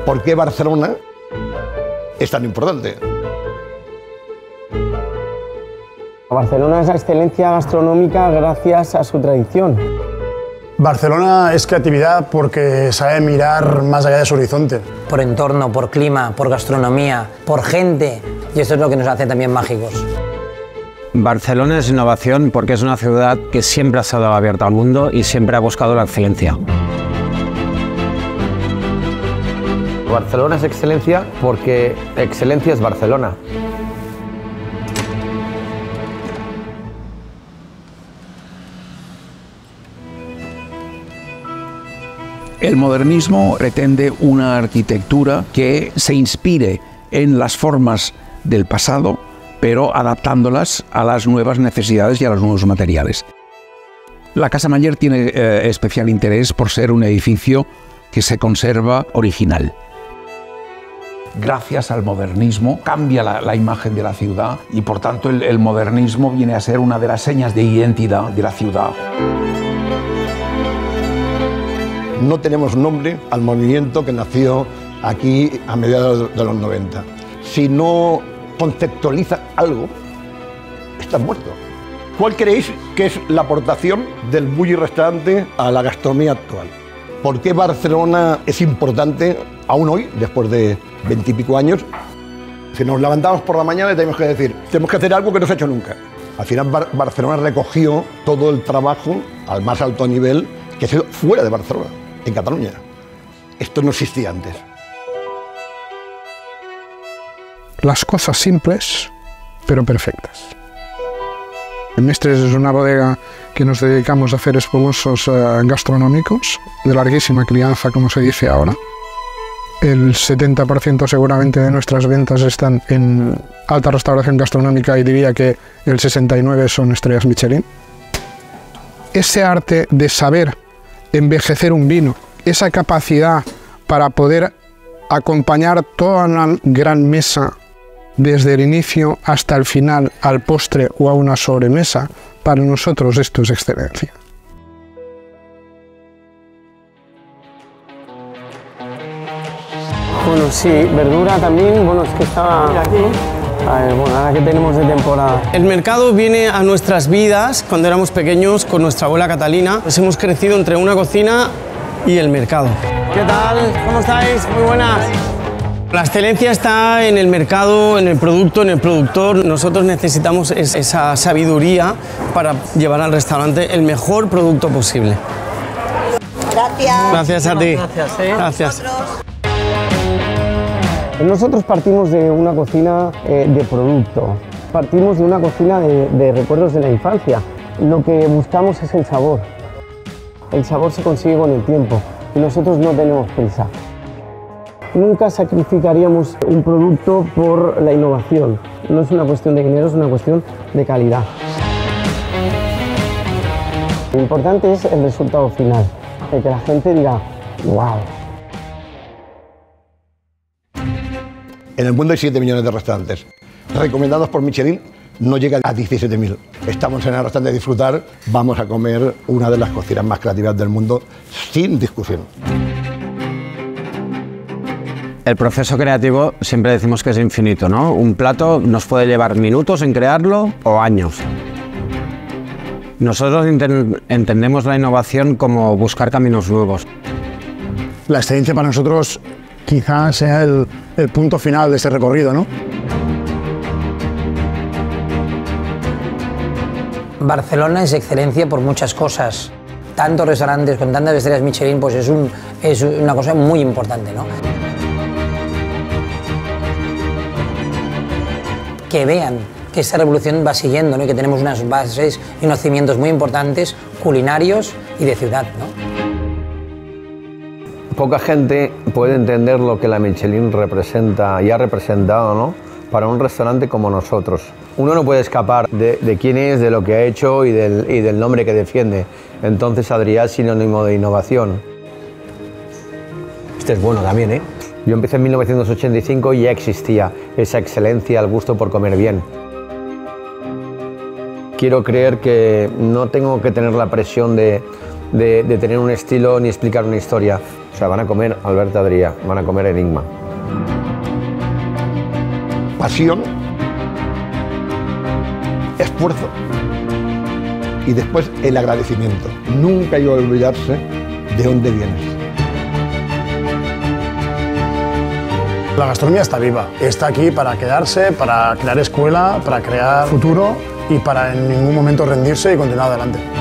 ¿Por qué Barcelona es tan importante? Barcelona es la excelencia gastronómica gracias a su tradición. Barcelona es creatividad porque sabe mirar más allá de su horizonte. Por entorno, por clima, por gastronomía, por gente, y eso es lo que nos hace también mágicos. Barcelona es innovación porque es una ciudad que siempre ha estado abierta al mundo y siempre ha buscado la excelencia. Barcelona es excelencia porque excelencia es Barcelona. El modernismo pretende una arquitectura que se inspire en las formas del pasado, pero adaptándolas a las nuevas necesidades y a los nuevos materiales. La Casa Mayer tiene especial interés por ser un edificio que se conserva original. Gracias al modernismo cambia la imagen de la ciudad y por tanto el modernismo viene a ser una de las señas de identidad de la ciudad. No tenemos nombre al movimiento que nació aquí a mediados de los 90. Si no conceptualiza algo, estás muerto. ¿Cuál creéis que es la aportación del Bulli Restaurante a la gastronomía actual? ¿Por qué Barcelona es importante aún hoy, después de 20 y pico años? Si nos levantamos por la mañana y tenemos que decir, tenemos que hacer algo que no se ha hecho nunca. Al final Barcelona recogió todo el trabajo al más alto nivel que se hizo fuera de Barcelona, en Cataluña. Esto no existía antes. Las cosas simples, pero perfectas. Mestres es una bodega que nos dedicamos a hacer espumosos gastronómicos, de larguísima crianza, como se dice ahora. El 70% seguramente de nuestras ventas están en alta restauración gastronómica y diría que el 69% son estrellas Michelin. Ese arte de saber envejecer un vino, esa capacidad para poder acompañar toda una gran mesa desde el inicio hasta el final, al postre o a una sobremesa, para nosotros esto es excelencia. Bueno, sí, verdura también, bueno, es que estaba... Mira aquí. A ver, bueno, ahora que tenemos de temporada. El mercado viene a nuestras vidas cuando éramos pequeños con nuestra abuela Catalina. Pues hemos crecido entre una cocina y el mercado. ¿Qué tal? ¿Cómo estáis? Muy buenas. La excelencia está en el mercado, en el producto, en el productor. Nosotros necesitamos esa sabiduría para llevar al restaurante el mejor producto posible. Gracias. Gracias a ti. Gracias. Gracias. Nosotros partimos de una cocina de producto, partimos de una cocina de recuerdos de la infancia. Lo que buscamos es el sabor. El sabor se consigue con el tiempo y nosotros no tenemos prisa. Nunca sacrificaríamos un producto por la innovación. No es una cuestión de dinero, es una cuestión de calidad. Lo importante es el resultado final, de que la gente diga, wow. En el mundo hay 7 millones de restaurantes. Recomendados por Michelin no llegan a 17.000. Estamos en el restaurante de disfrutar, vamos a comer una de las cocinas más creativas del mundo, sin discusión. El proceso creativo siempre decimos que es infinito, ¿no? Un plato nos puede llevar minutos en crearlo o años. Nosotros entendemos la innovación como buscar caminos nuevos. La excelencia para nosotros quizás sea el punto final de este recorrido, ¿no? Barcelona es excelencia por muchas cosas. Tantos restaurantes con tantas estrellas Michelin, pues es una cosa muy importante, ¿no? Que vean que esta revolución va siguiendo, ¿no? Y que tenemos unas bases y unos cimientos muy importantes, culinarios y de ciudad, ¿no? Poca gente puede entender lo que la Michelin representa y ha representado, ¿no?, para un restaurante como nosotros. Uno no puede escapar de quién es, de lo que ha hecho y del nombre que defiende. Entonces Adrià es sinónimo de innovación. Este es bueno también, ¿eh? Yo empecé en 1985 y ya existía esa excelencia, el gusto por comer bien. Quiero creer que no tengo que tener la presión de tener un estilo ni explicar una historia. O sea, van a comer Albert Adrià, van a comer Enigma. Pasión, esfuerzo y después el agradecimiento. Nunca hay que olvidarse de dónde vienes. La gastronomía está viva, está aquí para quedarse, para crear escuela, para crear futuro y para en ningún momento rendirse y continuar adelante.